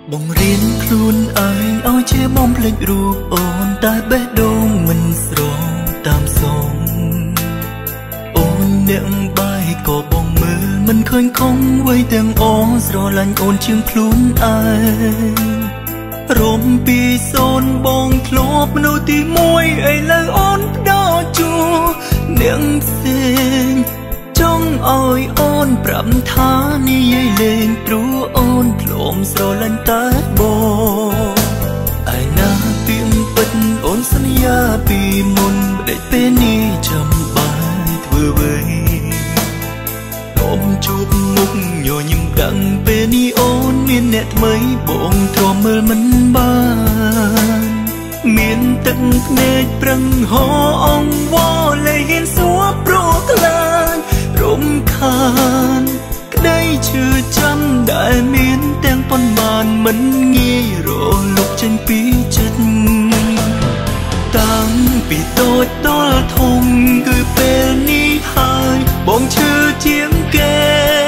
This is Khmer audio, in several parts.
បងរៀនខ្លួនឯងឲ្យជាបំភ្លេចរូបអូនតែបេះដូងមិនស្រងតាមសងអូនអ្នកបាយក៏បងមើលមិនឃើញខំវ័យទាំងអងស្រឡាញ់អូនជាងខ្លួនឯងរំពីសូនបងធ្លាប់មនុស្សទី1ឥឡូវអូនផ្ដោជួអ្នកផ្សេងចង់ឲ្យអូនប្រាប់ថានិយាយលេងព្រោះអូនធ្លាប់ស្រឡាញ់តែបងឯណាទៀងពិតអូនសន្យាពីមុនម្ដេចពេលនេះចាំបាយធ្វើអ្វីអូនជួបមុខញញឹមដឹងពេលនេះអូនមានអ្នកថ្មីបងទ្រាំមើលមិនបានមានទឹកភ្នែកប្រឹងហោអងវល់លែងហ៊ានសួរព្រោះខ្លាចរំខានក្តីឈឺចាំដែលមានទាំងប៉ុន្មានមិនងាយរលុបចេញពីចិត្តតាំងពីតូចដល់ធំគឺពេលនេះហើយបងឈឺជាងគេ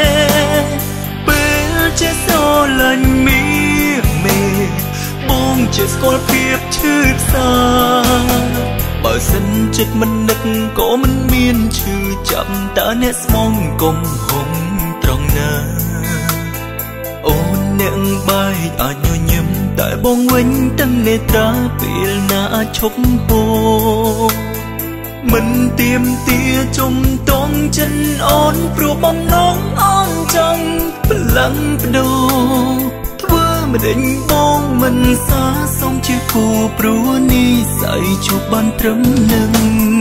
ពេលជាស្រឡាញ់មីមេបងជាស្គាល់ភាពឈឺផ្សាបើសិនចិត្តមិននឹកក៏មិនមានឈឺចាប់តើអ្នកស្មងគុំហុំត្រង់ណាអូនអ្នកបាយអាចញញឹមតែបងវិញទាំងនេត្រាពេលណាអាចឈប់ហូរមិនទៀមទាជំទង់ចិនអូនព្រោះបំណងអូនចង់ផ្លាំងបដូរធ្វើម្ដេចបងមិនសាសុំជាគូព្រោះនិស័យជួបបានត្រឹមនឹង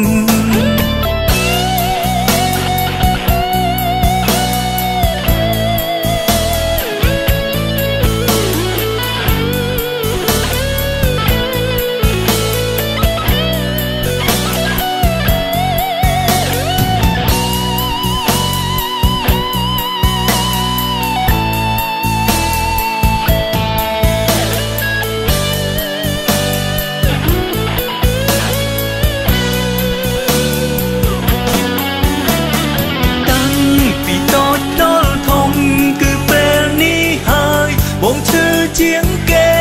បងឈឺជាងគេ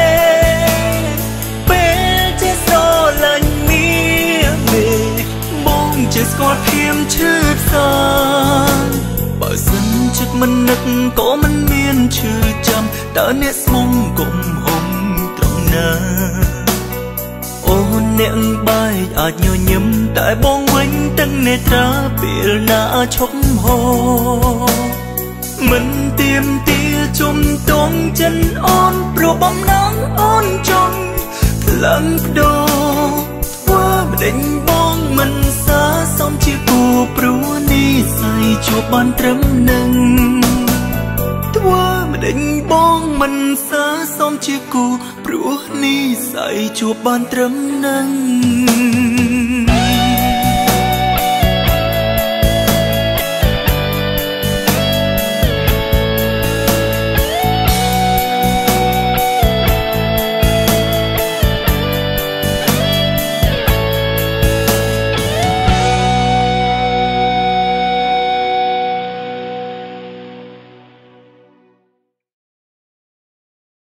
ពេលជាស្រឡាញ់មីមេបងជាស្គាល់ភៀមឈឺផ្សាបើសិនចិត្តមិននឹកក៏មិនមានឈឺចាំតើអ្នកស្មងគុំហុំត្រង់ណាអូនអ្នកបាយអាចញញឹមតែបងវិញទាំងនេត្រាពេលណាឈប់ហូរមិនទៀមទាជំទង់ចិនអូនព្រោះបំណងអូនចង់ផ្លាំងបដូរធ្វើម្ដេចបងមិនសាសមជាគូព្រោះនិស័យជួបបានត្រឹមនឹងធ្វើម្ដេចបងមិនសាសមជាគូព្រោះនិស័យជួបបានត្រឹមនឹង